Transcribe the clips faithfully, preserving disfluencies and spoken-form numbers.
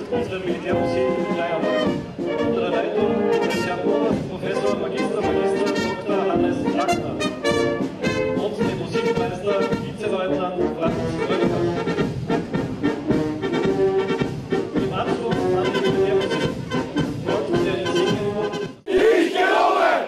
unsere Militärmusik in Leierhof unter der Leitung des Herrn Oberprofessor Magister Magister Doktor Hannes Trachtner und dem Musikmeister Vizeleutnant Franz Röttger. Im Anschluss an die Militärmusik folgt der Insignium. Ich gelobe!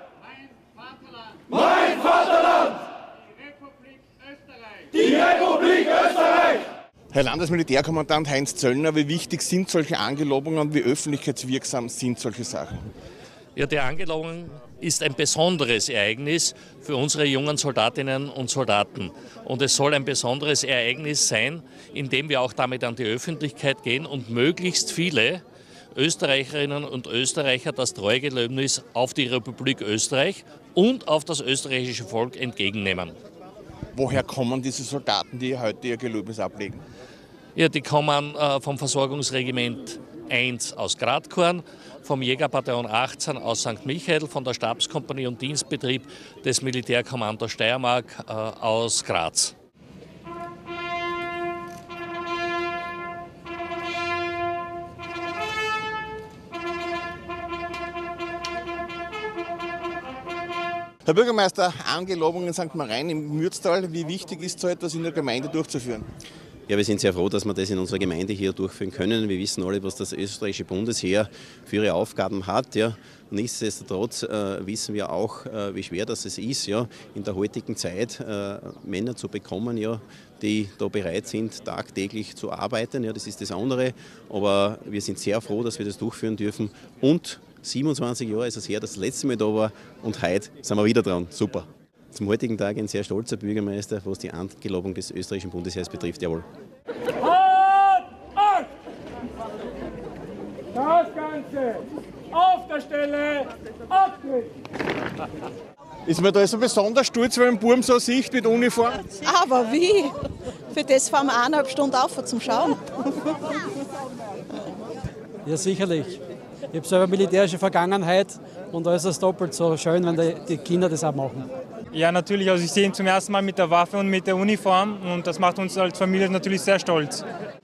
Mein Vaterland! Die Republik Österreich! Die Republik Österreich! Herr Landesmilitärkommandant Heinz Zöllner, wie wichtig sind solche Angelobungen, wie öffentlichkeitswirksam sind solche Sachen? Ja, die Angelobung ist ein besonderes Ereignis für unsere jungen Soldatinnen und Soldaten. Und es soll ein besonderes Ereignis sein, in dem wir auch damit an die Öffentlichkeit gehen und möglichst viele Österreicherinnen und Österreicher das Treuegelöbnis auf die Republik Österreich und auf das österreichische Volk entgegennehmen. Woher kommen diese Soldaten, die heute ihr Gelöbnis ablegen? Ja, die kommen äh, vom Versorgungsregiment eins aus Gradkorn, vom Jägerbataillon achtzehn aus Sankt Michael, von der Stabskompanie und Dienstbetrieb des Militärkommandos Steiermark äh, aus Graz. Herr Bürgermeister, Angelobung in Sankt Marien im Mürztal, wie wichtig ist so etwas in der Gemeinde durchzuführen? Ja, wir sind sehr froh, dass wir das in unserer Gemeinde hier durchführen können. Wir wissen alle, was das österreichische Bundesheer für ihre Aufgaben hat. Ja. Nichtsdestotrotz äh, wissen wir auch, äh, wie schwer das ist, ja, in der heutigen Zeit äh, Männer zu bekommen, ja, die da bereit sind, tagtäglich zu arbeiten. Ja, das ist das andere. Aber wir sind sehr froh, dass wir das durchführen dürfen. Und siebenundzwanzig Jahre ist es her, dass das letzte Mal da war. Und heute sind wir wieder dran. Super. Zum heutigen Tag ein sehr stolzer Bürgermeister, was die Angelobung des österreichischen Bundesheers betrifft. Jawohl. Das Ganze auf der Stelle Abtritt! Ist man da so besonders stolz, wenn man einen Buben so sieht mit Uniform? Aber wie? Für das fahren wir eineinhalb Stunden auf zum Schauen. Ja, sicherlich. Ich habe selber militärische Vergangenheit und da ist es doppelt so schön, wenn die Kinder das auch machen. Ja, natürlich. Also ich sehe ihn zum ersten Mal mit der Waffe und mit der Uniform und das macht uns als Familie natürlich sehr stolz.